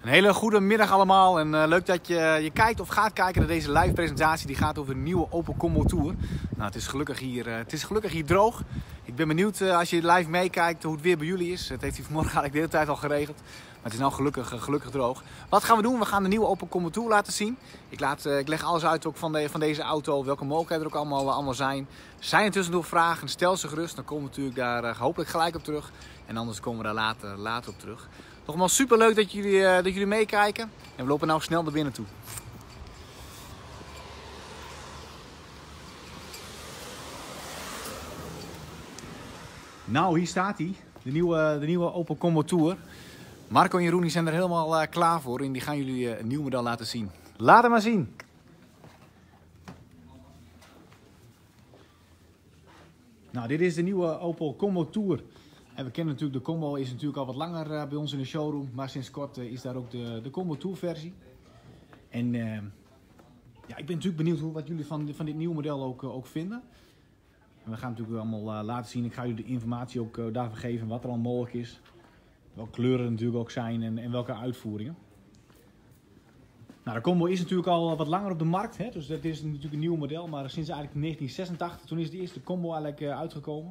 Een hele goede middag allemaal en leuk dat je kijkt of gaat kijken naar deze live presentatie. Die gaat over de nieuwe Opel Combo Tour. Nou, het is gelukkig hier droog. Ik ben benieuwd als je live meekijkt hoe het weer bij jullie is. Het heeft hij vanmorgen eigenlijk de hele tijd al geregeld. Maar het is nou gelukkig droog. Wat gaan we doen? We gaan de nieuwe Opel Combo Tour laten zien. Ik leg alles uit ook van deze auto. Welke mogelijkheden er ook allemaal zijn. Zijn er tussendoor vragen? Stel ze gerust. Dan komen we natuurlijk daar hopelijk gelijk op terug. En anders komen we daar later op terug. Nogmaals super leuk dat jullie meekijken. En we lopen nou snel naar binnen toe. Nou, hier staat hij. De nieuwe Opel Combo Tour. Marco en Jeroen zijn er helemaal klaar voor. En die gaan jullie een nieuw model laten zien. Laat hem maar zien. Nou, dit is de nieuwe Opel Combo Tour. En we kennen natuurlijk, de Combo is natuurlijk al wat langer bij ons in de showroom. Maar sinds kort is daar ook de Combo Tour versie. En ja, ik ben natuurlijk benieuwd wat jullie van dit nieuwe model ook vinden. En we gaan natuurlijk allemaal laten zien. Ik ga jullie de informatie ook daarvoor geven wat er al mogelijk is. Welke kleuren er natuurlijk ook zijn en welke uitvoeringen. Nou, de Combo is natuurlijk al wat langer op de markt. Hè? Dus dat is natuurlijk een nieuw model. Maar sinds eigenlijk 1986, toen is de eerste Combo eigenlijk uitgekomen.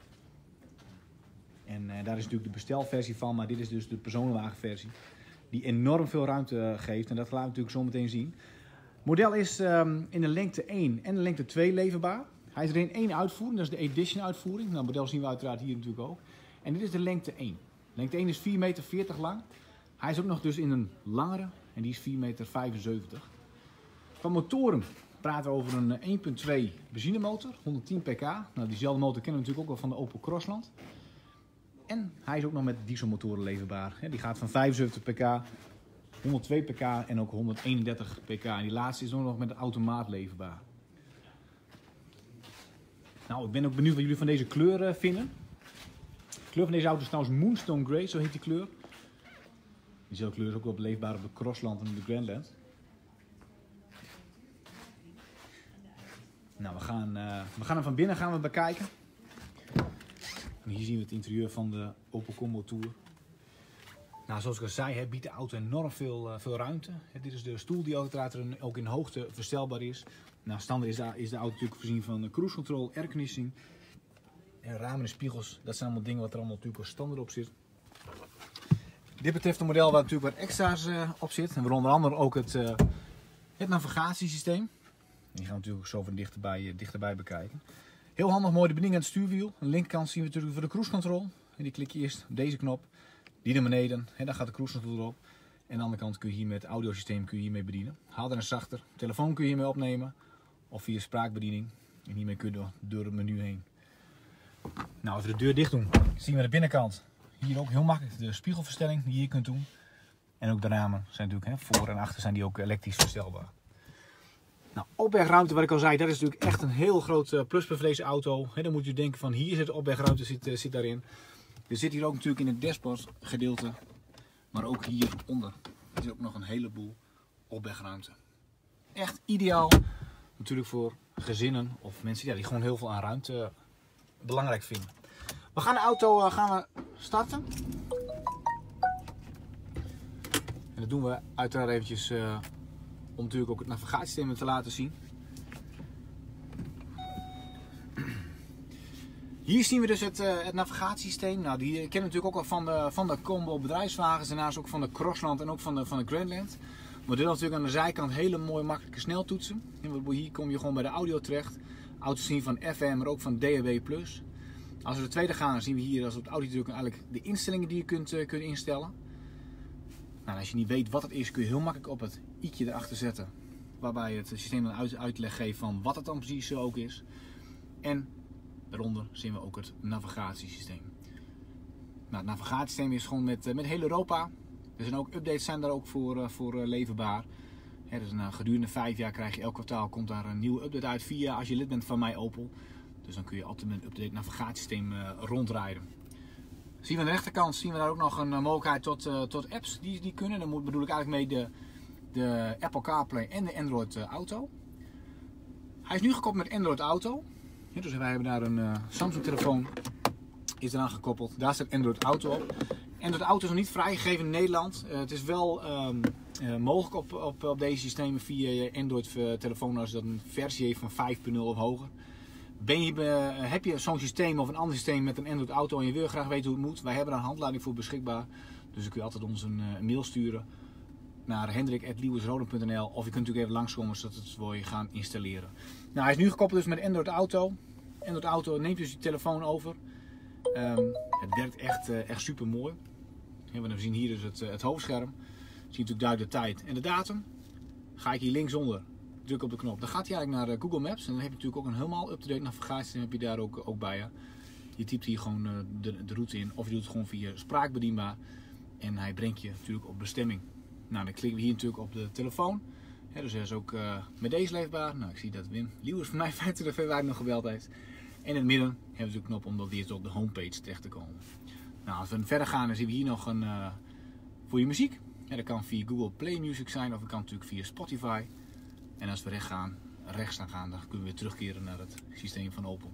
En daar is natuurlijk de bestelversie van, maar dit is dus de personenwagenversie. Die enorm veel ruimte geeft en dat gaan we natuurlijk zo meteen zien. Het model is in de lengte 1 en de lengte 2 leverbaar. Hij is er in 1 uitvoering, dat is de Edition uitvoering. Nou, het model zien we uiteraard hier natuurlijk ook. En dit is de lengte 1. Lengte 1 is 4,40 meter lang. Hij is ook nog dus in een langere en die is 4,75 meter. Van motoren praten we over een 1.2 benzinemotor, 110 pk. Nou, diezelfde motor kennen we natuurlijk ook wel van de Opel Crossland. En hij is ook nog met dieselmotoren leverbaar. Die gaat van 75 pk, 102 pk en ook 131 pk. En die laatste is ook nog met de automaat leverbaar. Nou, ik ben ook benieuwd wat jullie van deze kleur vinden. De kleur van deze auto is trouwens Moonstone Grey, zo heet die kleur. Diezelfde kleur is ook wel leefbaar op de Crossland en de Grandland. Nou, we gaan hem van binnen bekijken. En hier zien we het interieur van de Opel Combo Tour. Nou, zoals ik al zei, biedt de auto enorm veel ruimte. Dit is de stoel die uiteraard ook in hoogte verstelbaar is. Nou, standaard is de auto natuurlijk voorzien van cruise control, airconditioning en ramen en spiegels. Dat zijn allemaal dingen wat er allemaal natuurlijk als standaard op zit. Dit betreft een model waar natuurlijk wat extra's op zit. En waaronder andere ook het navigatiesysteem. Die gaan we natuurlijk zo van dichterbij bekijken. Heel handig, mooi de bediening aan het stuurwiel. Aan de linkerkant zien we natuurlijk voor de cruise control. En die klik je eerst op deze knop. Die naar beneden. En dan gaat de cruise control erop. En aan de andere kant kun je hier met het audiosysteem hiermee bedienen. Harder en zachter. Telefoon kun je hiermee opnemen. Of via spraakbediening. En hiermee kun je door het menu heen. Nou, als we de deur dicht doen, zien we de binnenkant. Hier ook heel makkelijk de spiegelverstelling die je hier kunt doen. En ook de ramen zijn natuurlijk, voor en achter zijn die ook elektrisch verstelbaar. Nou, opbergruimte, wat ik al zei, dat is natuurlijk echt een heel groot pluspunt voor deze auto. Dan moet je denken van hier zit de opbergruimte zit daarin. Er zit hier ook natuurlijk in het dashboard gedeelte, maar ook hieronder zit ook nog een heleboel opbergruimte. Echt ideaal natuurlijk voor gezinnen of mensen die gewoon heel veel aan ruimte belangrijk vinden. We gaan de auto starten. En dat doen we uiteraard eventjes om natuurlijk ook het navigatiesysteem te laten zien. Hier zien we dus het navigatiesysteem. Nou, die kennen we natuurlijk ook al van de Combo bedrijfswagens. Daarnaast ook van de Crossland en ook van de Grandland. Het model natuurlijk aan de zijkant hele mooie makkelijke sneltoetsen. En hier kom je gewoon bij de audio terecht. Auto's zien van FM, maar ook van DAB+. Als we de tweede gaan, dan zien we hier als we op de audio drukken eigenlijk de instellingen die je kunt instellen. Nou, als je niet weet wat het is, kun je heel makkelijk op het i'tje erachter zetten. Waarbij het systeem een uitleg geeft van wat het dan precies ook is. En daaronder zien we ook het navigatiesysteem. Nou, het navigatiesysteem is gewoon met heel Europa. Er zijn ook updates daar ook voor leverbaar. Dus gedurende 5 jaar krijg je elk kwartaal komt daar een nieuwe update uit via als je lid bent van My Opel. Dus dan kun je altijd met een update navigatiesysteem rondrijden. Zien we aan de rechterkant zien we daar ook nog een mogelijkheid tot apps die kunnen. Dan bedoel ik eigenlijk mee de Apple CarPlay en de Android Auto. Hij is nu gekoppeld met Android Auto. Dus wij hebben daar een Samsung telefoon is eraan gekoppeld. Daar staat Android Auto op. Android Auto is nog niet vrijgegeven in Nederland. Het is wel mogelijk op deze systemen via je Android telefoon als dat een versie heeft van 5.0 of hoger. Heb je zo'n systeem of een ander systeem met een Android Auto en je wil graag weten hoe het moet? Wij hebben daar een handleiding voor beschikbaar. Dus dan kun je altijd ons een mail sturen naar hendrik@liwesroden.nl of je kunt natuurlijk even langskomen zodat het voor je gaan installeren. Nou, hij is nu gekoppeld dus met Android Auto. Android Auto neemt dus je telefoon over. Het werkt echt super mooi. We zien hier dus het hoofdscherm. Je ziet natuurlijk duidelijk de tijd en de datum. Ga ik hier linksonder, druk op de knop. Dan gaat hij eigenlijk naar Google Maps. En dan heb je natuurlijk ook een helemaal up-to-date navigatie. Heb je daar ook bij je. Je typt hier gewoon de route in. Of je doet het gewoon via spraakbedienbaar. En hij brengt je natuurlijk op bestemming. Nou, dan klikken we hier natuurlijk op de telefoon. Dus hij is ook met deze leefbaar. Nou, ik zie dat Wim Liewers van mij 25 februari nog gebeld heeft. En in het midden hebben we de knop om weer op de homepage terecht te komen. Nou, als we verder gaan, dan zien we hier nog een voor je muziek. Ja, dat kan via Google Play Music zijn of dat kan natuurlijk via Spotify. En als we rechts gaan, dan kunnen we weer terugkeren naar het systeem van Opel.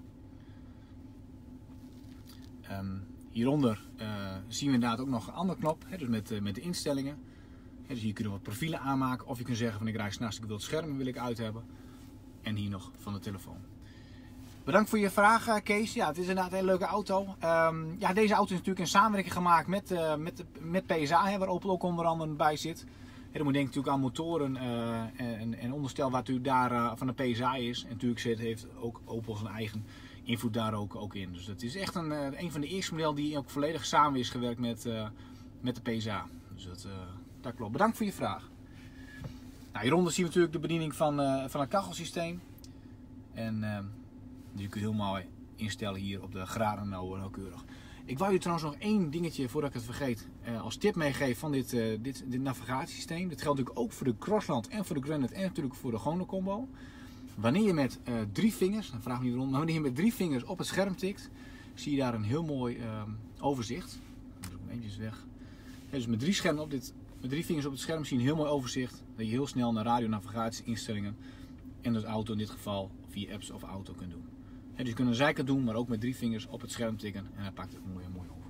Hieronder zien we inderdaad ook nog een andere knop, dus met de instellingen. Dus hier kunnen we profielen aanmaken of je kunt zeggen van ik rijd s'nachts, ik wil het scherm wil ik uit hebben. En hier nog van de telefoon. Bedankt voor je vraag, Kees. Ja, het is inderdaad een hele leuke auto. Ja, deze auto is natuurlijk in samenwerking gemaakt met PSA, waar Opel ook onder andere bij zit. Dan moet je denken natuurlijk aan motoren en onderstel wat natuurlijk daar van de PSA is. En natuurlijk heeft ook Opel zijn eigen invloed daar ook in. Dus dat is echt een van de eerste modellen die ook volledig samen is gewerkt met de PSA. Dus dat klopt. Bedankt voor je vraag. Nou, hieronder zien we natuurlijk de bediening van het kachelsysteem. En die kun je heel mooi instellen hier op de graden nauwkeurig. Ik wou je trouwens nog één dingetje voordat ik het vergeet als tip meegeven van dit navigatiesysteem. Dit geldt natuurlijk ook voor de Crossland en voor de Granite en natuurlijk voor de gewone combo. Wanneer je met 3 vingers, dan vraag me niet waarom, maar wanneer je met 3 vingers op het scherm tikt, zie je daar een heel mooi overzicht. Dan doe ik hem eventjes weg. Ja, dus met 3 vingers op het scherm zie je een heel mooi overzicht. Dat je heel snel naar radionavigatie-instellingen en dus auto in dit geval via apps of auto kunt doen. Dus je kunt een zijkant doen, maar ook met 3 vingers op het scherm tikken en hij pakt het mooi over.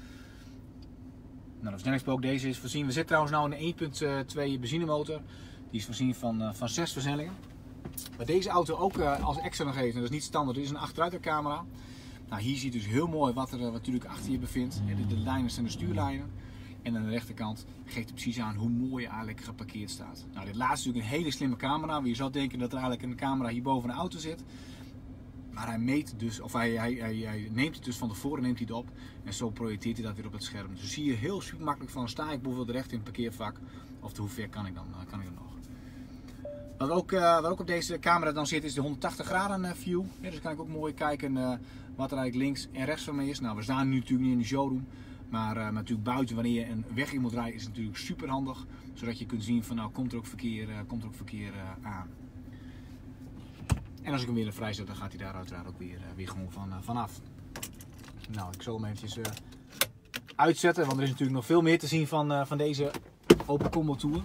Nou, de versnellingspook deze is voorzien. We zitten trouwens nu in een 1.2 benzinemotor. Die is voorzien van 6 versnellingen. Wat deze auto ook als extra nog heeft, en dat is niet standaard, is een achteruitercamera. Nou, hier zie je dus heel mooi wat er natuurlijk achter je bevindt. De lijnen zijn de stuurlijnen. En aan de rechterkant geeft het precies aan hoe mooi je eigenlijk geparkeerd staat. Nou, dit laatste is natuurlijk een hele slimme camera. Je zou denken dat er eigenlijk een camera hier boven de auto zit. Maar hij meet dus, of hij neemt het dus van tevoren, neemt hij het op. En zo projecteert hij dat weer op het scherm. Dus zie je heel super makkelijk van, sta ik bijvoorbeeld recht in het parkeervak. Of hoe ver kan ik dan nog. Wat ook op deze camera dan zit is de 180 graden view. Ja, dus kan ik ook mooi kijken wat er eigenlijk links en rechts van me is. Nou, we staan nu natuurlijk niet in de showroom. Maar natuurlijk buiten, wanneer je een weg in moet rijden, is het natuurlijk super handig. Zodat je kunt zien van nou komt er ook verkeer aan. En als ik hem weer vrij zet, dan gaat hij daar uiteraard ook weer gewoon vanaf. Nou, ik zal hem eventjes uitzetten, want er is natuurlijk nog veel meer te zien van deze Opel Combo Tour.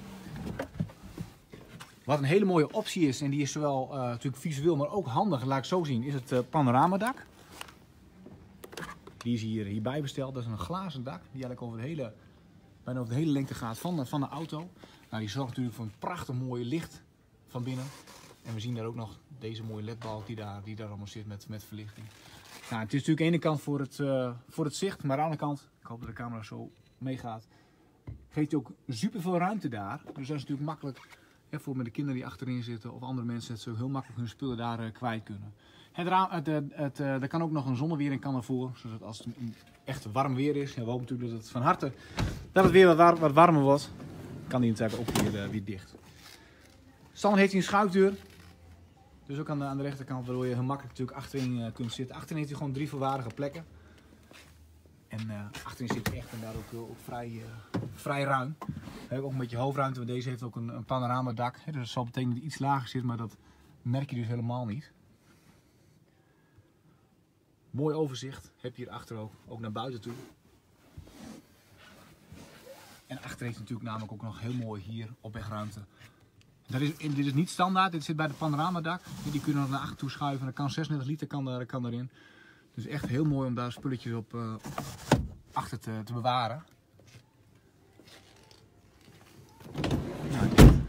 Wat een hele mooie optie is, en die is zowel natuurlijk visueel, maar ook handig, laat ik zo zien, is het panoramadak. Die is hierbij besteld. Dat is een glazen dak die eigenlijk bijna over de hele lengte gaat van de auto. Nou, die zorgt natuurlijk voor een prachtig mooi licht van binnen. En we zien daar ook nog deze mooie ledbalk die daar allemaal zit met verlichting. Nou, het is natuurlijk aan de ene kant voor het zicht, maar aan de andere kant, ik hoop dat de camera zo meegaat, geeft hij ook super veel ruimte daar. Dus dat is natuurlijk makkelijk voor met de kinderen die achterin zitten of andere mensen dat ze heel makkelijk hun spullen daar kwijt kunnen. Er kan ook nog een zonnewering ervoor, zodat als het echt warm weer is, en we hopen natuurlijk dat het van harte weer wat warmer wordt, kan die natuurlijk ook weer dicht. Standaard heeft hij een schuifdeur, dus ook aan de rechterkant, waardoor je heel makkelijk natuurlijk achterin kunt zitten. Achterin heeft hij gewoon 3 volwaardige plekken. En achterin zit hij echt en daar ook vrij ruim. Ook een beetje hoofdruimte, want deze heeft ook een panoramadak. Dus dat zal betekenen dat hij iets lager zit, maar dat merk je dus helemaal niet. Mooi overzicht heb je hierachter ook naar buiten toe. En achter heeft natuurlijk namelijk ook nog heel mooi hier opwegruimte. Dit is niet standaard, dit zit bij de panoramadak. Die kunnen we naar achter toe schuiven. Er kan 36 liter kan erin. Dus echt heel mooi om daar spulletjes op achter te bewaren.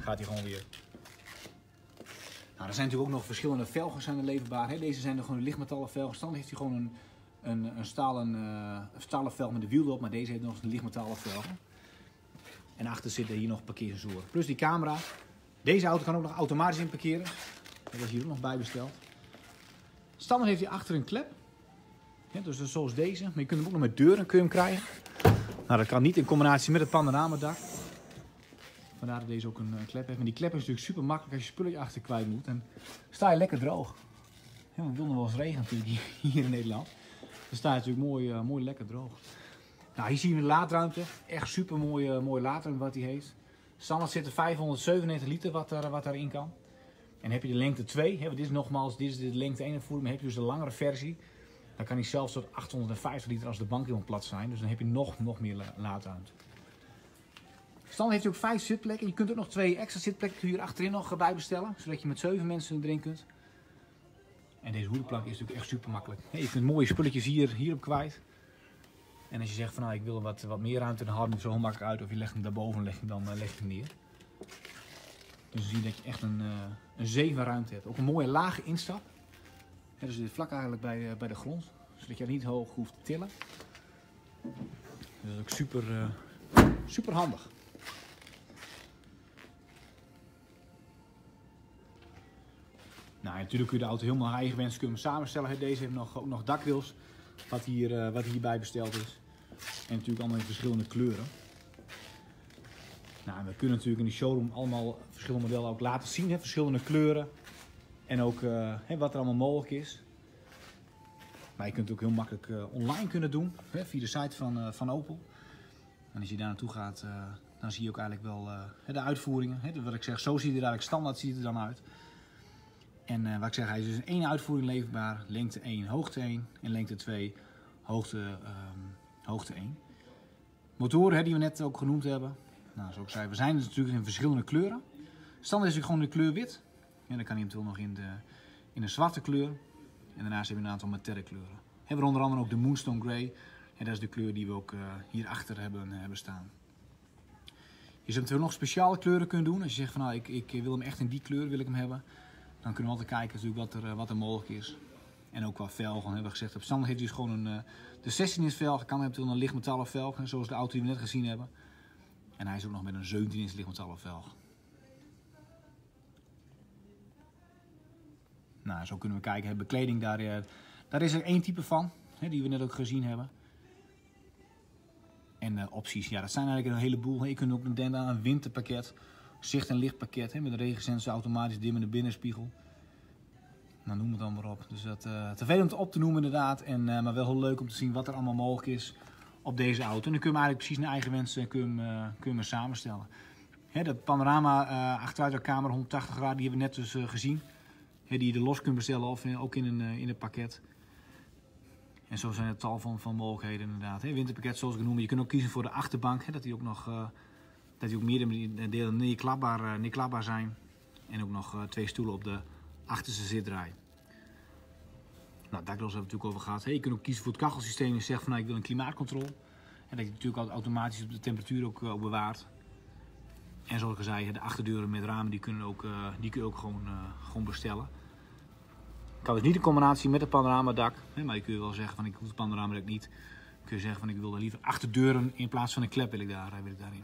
gaat hij gewoon weer. Nou, er zijn natuurlijk ook nog verschillende velgen zijn er leverbaar. Hè. Deze zijn er gewoon lichtmetalen velgen. Standaard heeft hij gewoon een stalen velg met de wiel erop, maar deze heeft nog een lichtmetalen velgen. En achter zitten hier nog parkeersensoren. Plus die camera. Deze auto kan ook nog automatisch inparkeren. Dat is hier ook nog bij besteld. Standaard heeft hij achter een klep. Ja, dus zoals deze. Maar je kunt hem ook nog met deuren kun je hem krijgen. Nou, dat kan niet in combinatie met het panoramadak. Vandaar dat deze ook een klep heeft. Maar die klep is natuurlijk super makkelijk als je spulletje achter kwijt moet. En sta je lekker droog. Ja, want het wil nog wel eens regenen natuurlijk hier in Nederland. Dan sta je natuurlijk mooi lekker droog. Nou, hier zien we de laadruimte. Echt super mooie laadruimte wat hij heeft. Standaard zit er 597 liter wat daarin kan. En heb je de lengte 2. Dit is nogmaals, dit is de lengte 1 voering. Maar heb je dus de langere versie. Dan kan hij zelfs tot 850 liter als de bank helemaal plat zijn. Dus dan heb je nog meer laadruimte. Standaard heeft hij ook 5 zitplekken. Je kunt ook nog 2 extra zitplekken hier achterin nog bij bestellen. Zodat je met 7 mensen erin kunt. En deze hoedenplank is natuurlijk echt super makkelijk. Je kunt mooie spulletjes hierop kwijt. En als je zegt van nou ik wil wat meer ruimte, dan haal je hem zo makkelijk uit. Of je legt hem daarboven en leg je hem neer. Dus je ziet dat je echt een zee van ruimte hebt. Ook een mooie lage instap. Dus dit vlak eigenlijk bij de grond. Zodat je niet hoog hoeft te tillen. Dus dat is ook super handig. Nou, natuurlijk kun je de auto helemaal naar eigen wens samenstellen. Deze heeft ook nog dakrails, wat hierbij besteld is. En natuurlijk allemaal in verschillende kleuren. Nou, we kunnen natuurlijk in de showroom allemaal verschillende modellen ook laten zien. Verschillende kleuren. En ook wat er allemaal mogelijk is. Maar je kunt het ook heel makkelijk online kunnen doen. Via de site van Opel. En als je daar naartoe gaat, dan zie je ook eigenlijk wel de uitvoeringen. Wat ik zeg, zo ziet het eigenlijk standaard ziet het er dan uit. En wat ik zeg, hij is dus in 1 uitvoering leverbaar. Lengte 1, hoogte 1. En lengte 2, hoogte 1. Motoren die we net ook genoemd hebben. Nou, zoals ik zei, we zijn dus natuurlijk in verschillende kleuren. Standaard is natuurlijk gewoon de kleur wit. En dan kan hij eventueel nog in een zwarte kleur. En daarnaast hebben we een aantal metallic kleuren. We hebben onder andere ook de Moonstone Grey. En dat is de kleur die we ook hierachter hebben staan. Je zou eventueel nog speciale kleuren kunnen doen. Als je zegt van nou, ik wil hem echt in die kleur wil ik hem hebben. Dan kunnen we altijd kijken natuurlijk wat er mogelijk is. En ook qua velgen hebben we gezegd. Op standaard heeft hij dus gewoon de 16-inch velg. Kan eventueel een lichtmetalen velg. Zoals de auto die we net gezien hebben. En hij is ook nog met een 17-inch lichtmetalen velg. Nou, zo kunnen we kijken. Bekleding, daar is er 1 type van. Die we net ook gezien hebben. En opties, ja, dat zijn eigenlijk een heleboel. Je kunt ook denken aan een winterpakket. Zicht- en lichtpakket met een regensensor, automatisch dimmende binnenspiegel. Nou, noem het dan maar op. Dus dat te veel om het op te noemen inderdaad. Maar wel heel leuk om te zien wat er allemaal mogelijk is op deze auto. En dan kun je hem eigenlijk precies naar eigen wens kun je hem samenstellen. De panorama achteruitcamera 180 graden, die hebben we net dus gezien. Die je er los kunt bestellen of ook in het pakket. En zo zijn er tal van mogelijkheden inderdaad. Winterpakket zoals ik het noemde. Je kunt ook kiezen voor de achterbank. Dat die ook nog dat die ook meerdere delen neerklapbaar zijn. En ook nog 2 stoelen op de achterste zitrij. Nou, daar hebben we het natuurlijk over gehad. Je kunt ook kiezen voor het kachelsysteem en zeggen van nou, ik wil een klimaatcontrole. En dat je natuurlijk automatisch op de temperatuur ook bewaart. En zoals ik al zei, de achterdeuren met ramen die kun je ook gewoon bestellen. Kan dus niet in combinatie met het panoramadak. Maar je kunt wel zeggen van ik hoef het panoramadak niet. Dan kun je zeggen van ik wil er liever achterdeuren in plaats van een klep wil ik daarin.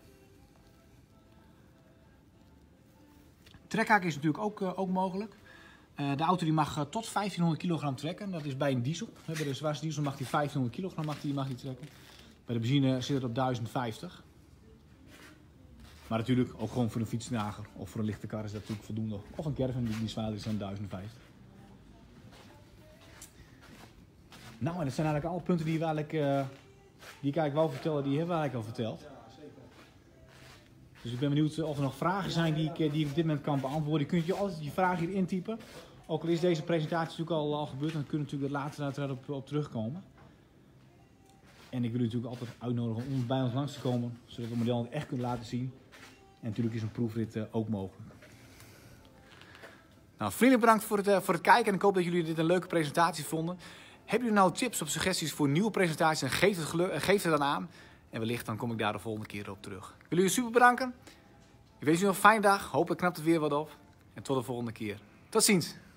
Trekhaak is natuurlijk ook mogelijk. De auto die mag tot 1500 kilogram trekken. Dat is bij een diesel. Bij de zwaarste diesel mag die 1500 kilogram mag die trekken. Bij de benzine zit het op 1050. Maar natuurlijk ook gewoon voor een fietsdrager of voor een lichte kar is dat natuurlijk voldoende. Of een caravan die zwaarder is dan 1050. Nou, en dat zijn eigenlijk alle punten die ik eigenlijk wou vertellen, die hebben we eigenlijk al verteld. Dus ik ben benieuwd of er nog vragen zijn die ik op dit moment kan beantwoorden. Je kunt je altijd je vragen hier intypen. Ook al is deze presentatie natuurlijk al gebeurd, dan kun je natuurlijk later uiteraard op terugkomen. En ik wil u natuurlijk altijd uitnodigen om bij ons langs te komen, zodat we het model echt kunnen laten zien. En natuurlijk is een proefrit ook mogelijk. Nou, vriendelijk bedankt voor het kijken en ik hoop dat jullie dit een leuke presentatie vonden. Hebben jullie nou tips of suggesties voor nieuwe presentaties? En geef het dan aan. En wellicht dan kom ik daar de volgende keer op terug. Ik wil jullie super bedanken. Ik wens u nog een fijne dag. Hopelijk knapt het weer wat op. En tot de volgende keer. Tot ziens.